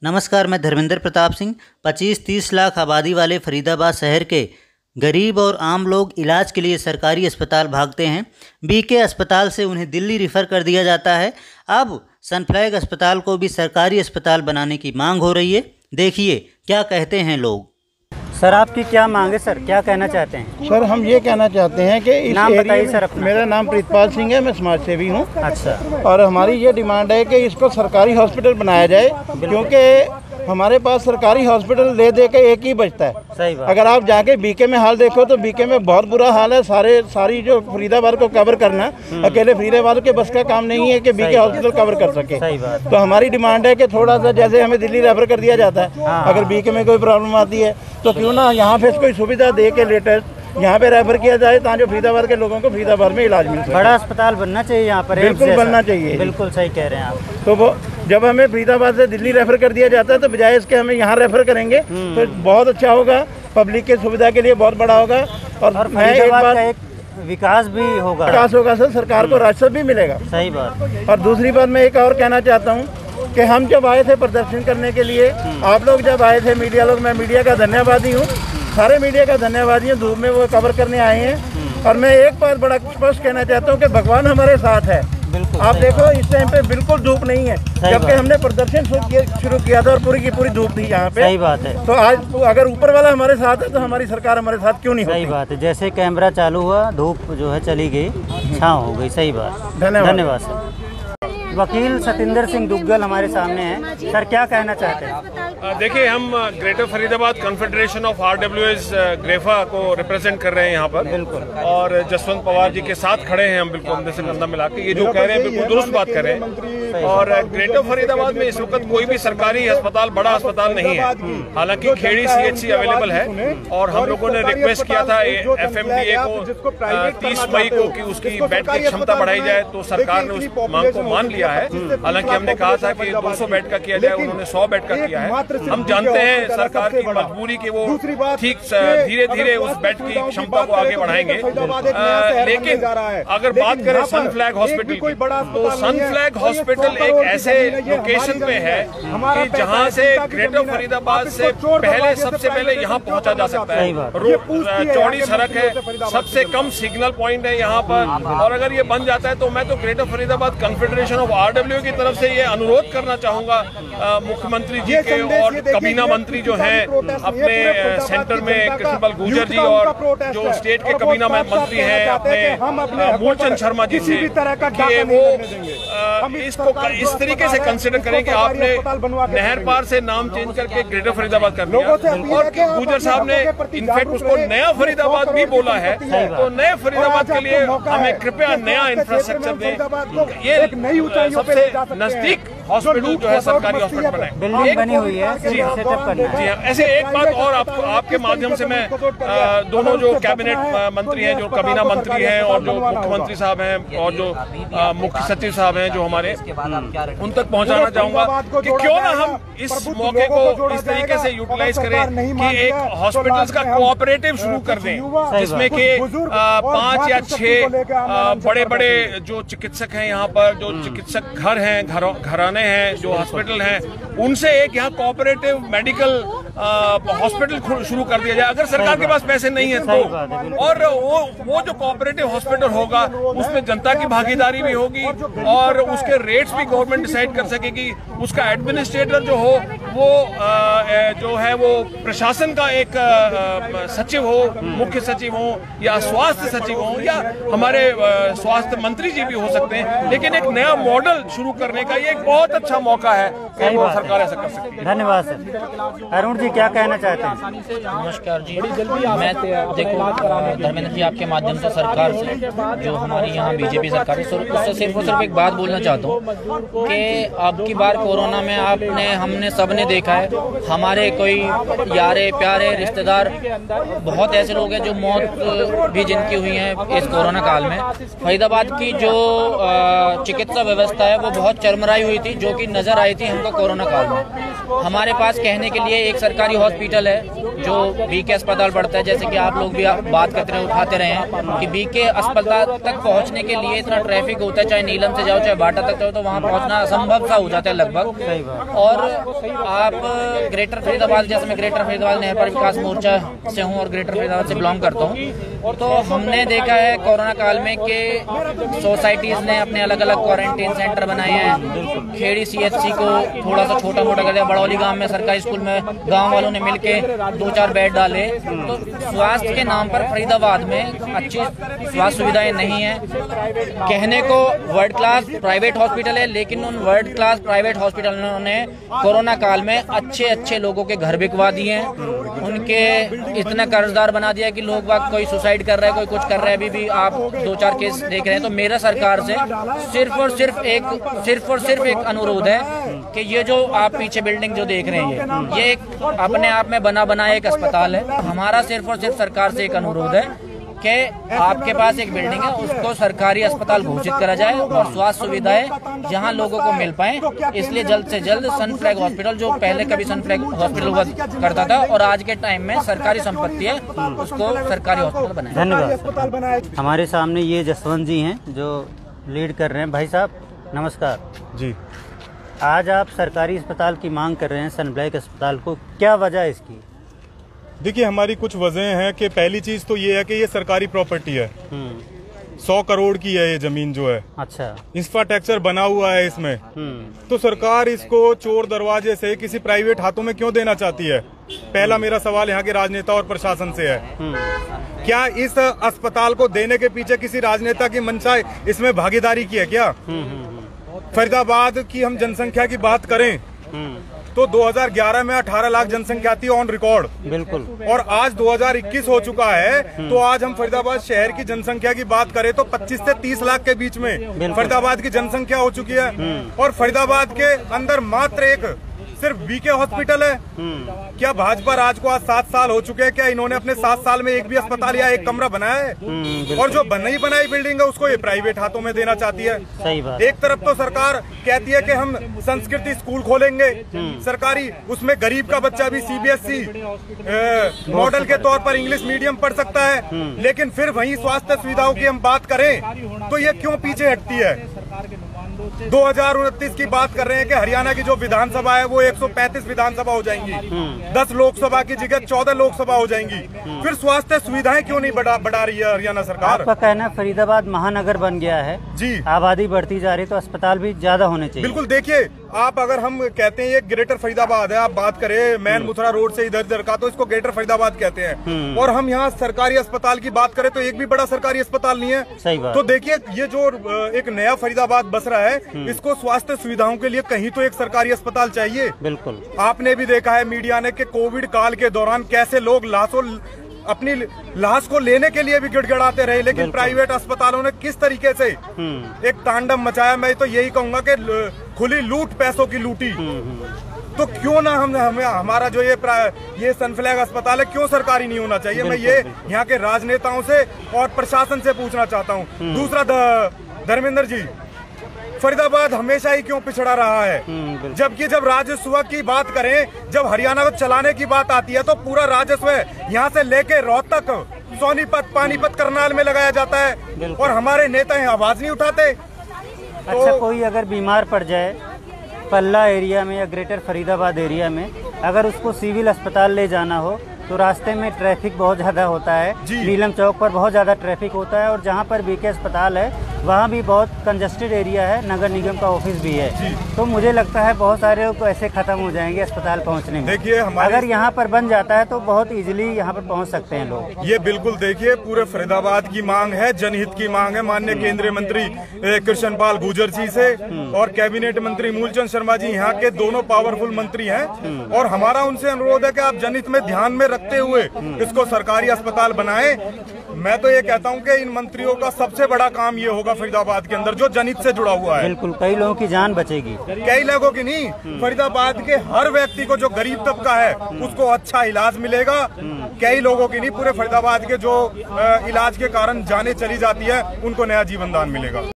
नमस्कार, मैं धर्मेंद्र प्रताप सिंह। 25-30 लाख आबादी वाले फरीदाबाद शहर के गरीब और आम लोग इलाज के लिए सरकारी अस्पताल भागते हैं। बीके अस्पताल से उन्हें दिल्ली रेफर कर दिया जाता है। अब सनफ्लैग अस्पताल को भी सरकारी अस्पताल बनाने की मांग हो रही है। देखिए क्या कहते हैं लोग। सर, आपकी क्या मांग है? सर, क्या कहना चाहते हैं? सर, हम ये कहना चाहते हैं कि इस नाम बताइए सर अपना। मेरा नाम प्रीतपाल सिंह है, मैं समाज सेवी हूँ। अच्छा। और हमारी ये डिमांड है कि इसको सरकारी हॉस्पिटल बनाया जाए, क्योंकि हमारे पास सरकारी हॉस्पिटल ले दे के एक ही बचता है। सही बात। अगर आप जाके बीके में हाल देखो तो बीके में बहुत बुरा हाल है। सारी जो फरीदाबाद को कवर करना अकेले फरीदाबाद के बस का काम नहीं है कि बीके हॉस्पिटल कवर कर सके। सही बात। तो हमारी डिमांड है कि थोड़ा सा, जैसे हमें दिल्ली रेफर कर दिया जाता है, अगर बीके में कोई प्रॉब्लम आती है तो क्यों ना यहाँ पे कोई सुविधा दे के लेटेस्ट यहाँ पे रेफर किया जाए, ताकि फरीदाबाद के लोगों को फरीदाबाद में इलाज मिल सके। बड़ा अस्पताल बनना चाहिए यहाँ पर। बिल्कुल बनना चाहिए। बिल्कुल सही कह रहे हैं आप। तो वो जब हमें फरीदाबाद से दिल्ली रेफर कर दिया जाता है तो बजाय इसके हमें यहाँ रेफर करेंगे तो बहुत अच्छा होगा, पब्लिक की सुविधा के लिए बहुत बड़ा होगा। और मैं एक बात, एक विकास भी होगा। विकास होगा सर, सरकार को राजस्व भी मिलेगा। सही बात। और दूसरी बात मैं एक और कहना चाहता हूँ कि हम जब आए थे प्रदर्शन करने के लिए, आप लोग जब आए थे, मीडिया लोग, मैं मीडिया का धन्यवादी हूँ, सारे मीडिया का धन्यवादी हूँ। धूप में वो कवर करने आए हैं। और मैं एक बात बड़ा स्पष्ट कहना चाहता हूँ कि भगवान हमारे साथ है। आप देखो इस टाइम पे बिल्कुल धूप नहीं है, जबकि हमने प्रदर्शन शुरू किया था और पूरी की पूरी धूप थी यहाँ पे। सही बात है। तो आज अगर ऊपर वाला हमारे साथ है तो हमारी सरकार हमारे साथ क्यों नहीं होती? सही बात है। जैसे कैमरा चालू हुआ, धूप जो है चली गई, छाँव हो गई। सही बात। धन्यवाद सर। वकील सतिंदर सिंह दुग्गल हमारे सामने हैं। सर, क्या कहना चाहते हैं? देखिए, हम Greater Faridabad confederation of RWS ग्रेफा को रिप्रेजेंट कर रहे हैं यहाँ पर। बिल्कुल। और जसवंत पवार जी के साथ खड़े हैं हम, बिल्कुल कंधे से कंधा मिला के। ये जो कह रहे हैं बिल्कुल दुरुस्त बात कर रहे हैं। और ग्रेटर फरीदाबाद में इस वक्त कोई भी सरकारी अस्पताल, बड़ा अस्पताल नहीं है। हालांकि खेड़ी CHC अवेलेबल है और हम लोगों ने रिक्वेस्ट किया था FMDA को 30 मई को कि उसकी बेड की क्षमता बढ़ाई जाए, तो सरकार ने उस मांग को मान लिया है। हालांकि हमने कहा था कि 200 बेड का किया जाए, उन्होंने 100 बेड का किया है। हम जानते हैं सरकार की मजबूरी कि वो ठीक धीरे धीरे उस बेड की क्षमता को आगे बढ़ाएंगे। लेकिन अगर बात करें सनफ्लैग हॉस्पिटल की, तो सनफ्लैग हॉस्पिटल एक ऐसे लोकेशन पे है कि जहां से ग्रेटर फरीदाबाद से पहले, सबसे पहले यहाँ पहुंचा जा सकता है। रोड चौड़ी सड़क है, सबसे कम सिग्नल पॉइंट है यहाँ पर। और अगर ये बन जाता है तो मैं तो Greater Faridabad confederation of RWS की तरफ से ये अनुरोध करना चाहूंगा मुख्यमंत्री जी के और कबीना मंत्री जो हैं अपने सेंटर में, कृष्णपाल गुर्जर जी, और जो स्टेट के कबीना मंत्री हैं अपने मूलचंद शर्मा जी से, कि वो इसको इस तरीके से कंसिडर करें कि आपने नहर पार से नाम चेंज करके ग्रेटर फरीदाबाद कर दिया। और गुर्जर साहब ने इनफैक्ट उसको नया फरीदाबाद भी बोला है। तो नए फरीदाबाद के लिए हमें कृपया नया इंफ्रास्ट्रक्चर दें। ये सबसे नजदीक हॉस्पिटल जो है सरकारी हॉस्पिटल बनाए, बिल्डिंग बनी हुई है। जी हाँ, जी हाँ। ऐसे एक बात और आपके माध्यम से मैं दोनों जो कैबिनेट मंत्री हैं, जो कबीना मंत्री हैं, और जो मुख्यमंत्री साहब हैं, और जो मुख्य सचिव साहब हैं जो हमारे, उन तक पहुंचाना चाहूंगा कि क्यों ना हम इस मौके को इस तरीके से यूटिलाइज करें कि एक हॉस्पिटल्स का कोऑपरेटिव शुरू कर दें, जिसमें कि 5 या 6 बड़े बड़े जो चिकित्सक हैं यहाँ पर, जो चिकित्सक घर हैं, घराने हैं, जो हॉस्पिटल हैं, उनसे एक यहाँ कोऑपरेटिव मेडिकल हॉस्पिटल शुरू कर दिया जाए। अगर सरकार के पास पैसे नहीं है तो, और वो जो कोऑपरेटिव हॉस्पिटल होगा उसमें जनता की भागीदारी भी होगी और उसके रेट्स भी गवर्नमेंट डिसाइड कर सकेगी। उसका एडमिनिस्ट्रेटर जो हो वो जो है वो प्रशासन का एक सचिव हो, मुख्य सचिव हो, या स्वास्थ्य सचिव हो, या हमारे स्वास्थ्य मंत्री जी भी हो सकते हैं। लेकिन एक नया मॉडल शुरू करने का ये एक बहुत अच्छा मौका है, सरकार ऐसा कर सकती है। धन्यवाद सर। अरुण जी, क्या कहना चाहते हैं? नमस्कार जी। मैं देखो धर्मेंद्र जी, आपके माध्यम से सरकार से, जो हमारी यहाँ बीजेपी सरकार है, उससे सिर्फ और सिर्फ एक बात बोलना चाहता हूँ कि अब की बार कोरोना में हमने सबने देखा है, हमारे कोई यारे प्यारे रिश्तेदार, बहुत ऐसे लोग हैं जो मौत भी जिनकी हुई है इस कोरोना काल में। फरीदाबाद की जो चिकित्सा व्यवस्था है वो बहुत चरमराई हुई थी, जो कि नजर आई थी हमको कोरोना काल में। हमारे पास कहने के लिए एक सरकारी हॉस्पिटल है जो बीके अस्पताल पड़ता है, जैसे कि आप लोग भी बात करते रहे, उठाते रहे हैं कि बीके अस्पताल तक पहुंचने के लिए इतना ट्रैफिक होता है, चाहे नीलम से जाओ चाहे बाटा तक जाओ, तो वहां पहुंचना असंभव सा हो जाता है लगभग। और आप ग्रेटर फरीदाबाद, जैसे मैं ग्रेटर फरीदाबाद नहर विकास मोर्चा से हूँ और ग्रेटर फरीदाबाद से बिलोंग करता हूँ, तो हमने देखा है कोरोना काल में कि सोसाइटीज ने अपने अलग अलग क्वारंटीन सेंटर बनाए हैं। खेड़ी CHC को थोड़ा सा छोटा मोटा कर दिया, बड़ौली गांव में सरकारी स्कूल में गांव वालों ने मिलके 2-4 बेड डाले। तो स्वास्थ्य के नाम पर फरीदाबाद में अच्छी स्वास्थ्य सुविधाएं नहीं है। कहने को वर्ल्ड क्लास प्राइवेट हॉस्पिटल है, लेकिन उन वर्ल्ड क्लास प्राइवेट हॉस्पिटलों ने कोरोना काल में अच्छे लोगों के घर बिकवा दिए हैं, उनके इतना कर्जदार बना दिया कि लोग बाग कोई सुसाइड कर रहा है, कोई कुछ कर रहा है। अभी भी आप 2-4 केस देख रहे हैं। तो मेरा सरकार से सिर्फ और सिर्फ एक अनुरोध है कि ये जो आप पीछे बिल्डिंग जो देख रहे हैं ये एक अपने आप में बना एक अस्पताल है। हमारा सिर्फ और सिर्फ सरकार से एक अनुरोध है कि आपके पास एक बिल्डिंग है उसको सरकारी अस्पताल घोषित करा जाए और स्वास्थ्य सुविधाएं जहां लोगों को मिल पाए, इसलिए जल्द से जल्द सनफ्लैग हॉस्पिटल, जो पहले कभी सनफ्लैग हॉस्पिटल हुआ करता था और आज के टाइम में सरकारी संपत्ति है, उसको सरकारी हॉस्पिटल बनाए। धन्यवाद। हमारे सामने ये जसवंत जी हैं जो लीड कर रहे हैं। भाई साहब नमस्कार जी। आज आप सरकारी अस्पताल की मांग कर रहे हैं, सनफ्लैग अस्पताल को, क्या वजह है इसकी? देखिए, हमारी कुछ वजह हैं कि पहली चीज तो ये है कि ये सरकारी प्रॉपर्टी है। 100 करोड़ की है ये जमीन जो है। अच्छा। इंफ्रास्ट्रक्चर बना हुआ है इसमें, तो सरकार इसको चोर दरवाजे से किसी प्राइवेट हाथों में क्यों देना चाहती है? पहला मेरा सवाल यहाँ के राजनेता और प्रशासन से है। क्या इस अस्पताल को देने के पीछे किसी राजनेता की मंशा इसमें भागीदारी की है क्या? फरीदाबाद की हम जनसंख्या की बात करें तो 2011 में 18 लाख जनसंख्या थी ऑन रिकॉर्ड। बिल्कुल। और आज 2021 हो चुका है, तो आज हम फरीदाबाद शहर की जनसंख्या की बात करें तो 25 से 30 लाख के बीच में फरीदाबाद की जनसंख्या हो चुकी है। और फरीदाबाद के अंदर मात्र एक सिर्फ बीके हॉस्पिटल है। क्या भाजपा राज को आज 7 साल हो चुके हैं, क्या इन्होंने अपने 7 साल में एक भी अस्पताल या एक कमरा बनाया है? और जो नहीं बनाई बिल्डिंग है उसको ये प्राइवेट हाथों में देना चाहती है। सही बात। एक तरफ तो सरकार कहती है कि हम संस्कृति स्कूल खोलेंगे सरकारी, उसमें गरीब का बच्चा भी CBSE मॉडल के तौर पर इंग्लिश मीडियम पढ़ सकता है, लेकिन फिर वहीं स्वास्थ्य सुविधाओं की हम बात करें तो ये क्यों पीछे हटती है? 2029 की बात कर रहे हैं कि हरियाणा की जो विधानसभा है वो 135 विधानसभा हो जाएंगी, 10 लोकसभा की जगह 14 लोकसभा हो जाएंगी। फिर स्वास्थ्य सुविधाएं क्यों नहीं बढ़ा रही है हरियाणा सरकार? आपका कहना है फरीदाबाद महानगर बन गया है जी, आबादी बढ़ती जा रही, तो अस्पताल भी ज्यादा होने चाहिए। बिल्कुल। देखिए, आप अगर हम कहते हैं ये ग्रेटर फरीदाबाद है, आप बात करें मैन मुथरा रोड से इधर का, तो इसको ग्रेटर फरीदाबाद कहते हैं। और हम यहाँ सरकारी अस्पताल की बात करें तो एक भी बड़ा सरकारी अस्पताल नहीं है। सही बात। तो देखिए, ये जो एक नया फरीदाबाद बस रहा है, इसको स्वास्थ्य सुविधाओं के लिए कहीं तो एक सरकारी अस्पताल चाहिए। बिल्कुल। आपने भी देखा है मीडिया ने कि कोविड काल के दौरान कैसे लोग अपनी लाश को लेने के लिए भी गिड़गिड़ाते रहे, लेकिन प्राइवेट अस्पतालों ने किस तरीके से एक तांडव मचाया। मैं तो यही कहूंगा कि खुली लूट, पैसों की लूटी। तो क्यों ना हमें हमारा जो ये सनफ्लैग अस्पताल है क्यों सरकारी नहीं होना चाहिए? मैं ये यहाँ के राजनेताओं से और प्रशासन से पूछना चाहता हूँ। दूसरा, धर्मेंद्र जी, फरीदाबाद हमेशा ही क्यों पिछड़ा रहा है? जबकि जब राजस्व की बात करें, जब हरियाणा को चलाने की बात आती है तो पूरा राजस्व यहाँ से लेके रोहतक, सोनीपत, पानीपत, करनाल में लगाया जाता है और हमारे नेता यहाँ आवाज नहीं उठाते। अच्छा, कोई अगर बीमार पड़ जाए पल्ला एरिया में या ग्रेटर फरीदाबाद एरिया में, अगर उसको सिविल अस्पताल ले जाना हो तो रास्ते में ट्रैफिक बहुत ज़्यादा होता है। नीलम चौक पर बहुत ज़्यादा ट्रैफिक होता है और जहाँ पर बीके अस्पताल है वहाँ भी बहुत कंजस्टेड एरिया है, नगर निगम का ऑफिस भी है। तो मुझे लगता है बहुत सारे लोग ऐसे खत्म हो जाएंगे अस्पताल पहुँचने में। देखिए, अगर यहाँ पर बन जाता है तो बहुत इजीली यहाँ पर पहुँच सकते हैं लोग। ये बिल्कुल, देखिए, पूरे फरीदाबाद की मांग है, जनहित की मांग है। माननीय केंद्रीय मंत्री कृष्ण पाल गुर्जर जी से और कैबिनेट मंत्री मूलचंद शर्मा जी यहाँ के दोनों पावरफुल मंत्री हैं, और हमारा उनसे अनुरोध है कि आप जनहित में ध्यान में रखते हुए इसको सरकारी अस्पताल बनाएं। मैं तो ये कहता हूँ कि इन मंत्रियों का सबसे बड़ा काम ये होगा फरीदाबाद के अंदर जो जनहित से जुड़ा हुआ है। बिल्कुल, कई लोगों की जान बचेगी। कई लोगों की नहीं, फरीदाबाद के हर व्यक्ति को, जो गरीब तबका है उसको अच्छा इलाज मिलेगा। कई लोगों की नहीं, पूरे फरीदाबाद के जो इलाज के कारण जाने चली जाती है उनको नया जीवन दान मिलेगा।